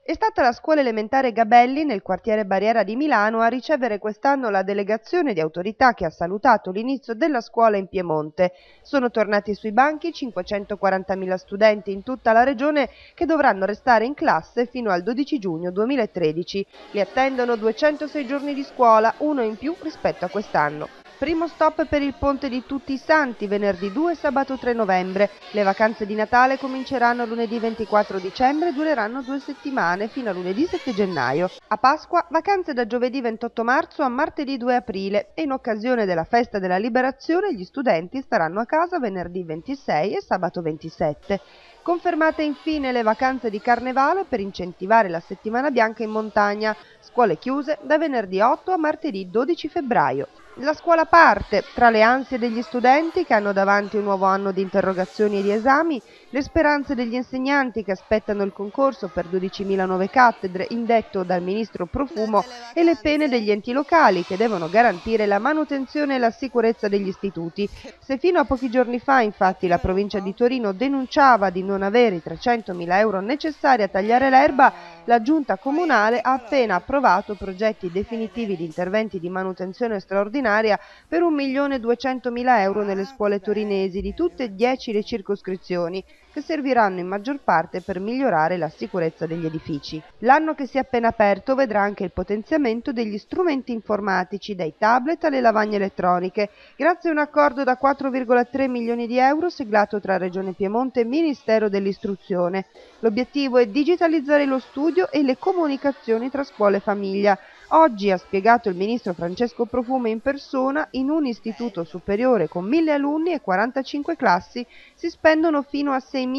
È stata la scuola elementare Gabelli, nel quartiere Barriera di Milano, a ricevere quest'anno la delegazione di autorità che ha salutato l'inizio della scuola in Piemonte. Sono tornati sui banchi 540.000 studenti in tutta la regione che dovranno restare in classe fino al 12 giugno 2013. Li attendono 206 giorni di scuola, uno in più rispetto a quest'anno. Primo stop per il Ponte di Tutti i Santi, venerdì 2 e sabato 3 novembre. Le vacanze di Natale cominceranno lunedì 24 dicembre e dureranno 2 settimane, fino a lunedì 7 gennaio. A Pasqua, vacanze da giovedì 28 marzo a martedì 2 aprile e in occasione della Festa della Liberazione gli studenti staranno a casa venerdì 26 e sabato 27. Confermate infine le vacanze di Carnevale per incentivare la settimana bianca in montagna. Scuole chiuse da venerdì 8 a martedì 12 febbraio. La scuola parte, tra le ansie degli studenti che hanno davanti un nuovo anno di interrogazioni e di esami, le speranze degli insegnanti che aspettano il concorso per 12.000 nuove cattedre indetto dal ministro Profumo e le pene degli enti locali che devono garantire la manutenzione e la sicurezza degli istituti. Se fino a pochi giorni fa, infatti, la provincia di Torino denunciava di non avere i 300.000 euro necessari a tagliare l'erba, la giunta comunale ha appena approvato progetti definitivi di interventi di manutenzione straordinaria per 1.200.000 euro nelle scuole torinesi di tutte e 10 le circoscrizioni, che serviranno in maggior parte per migliorare la sicurezza degli edifici. L'anno che si è appena aperto vedrà anche il potenziamento degli strumenti informatici, dai tablet alle lavagne elettroniche, grazie a un accordo da 4,3 milioni di euro siglato tra Regione Piemonte e Ministero dell'Istruzione. L'obiettivo è digitalizzare lo studio e le comunicazioni tra scuola e famiglia. Oggi, ha spiegato il ministro Francesco Profumo in persona, in un istituto superiore con 1.000 alunni e 45 classi si spendono fino a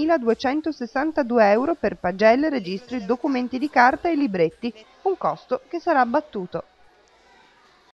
6.262 euro per pagelle, registri, documenti di carta e libretti, un costo che sarà abbattuto.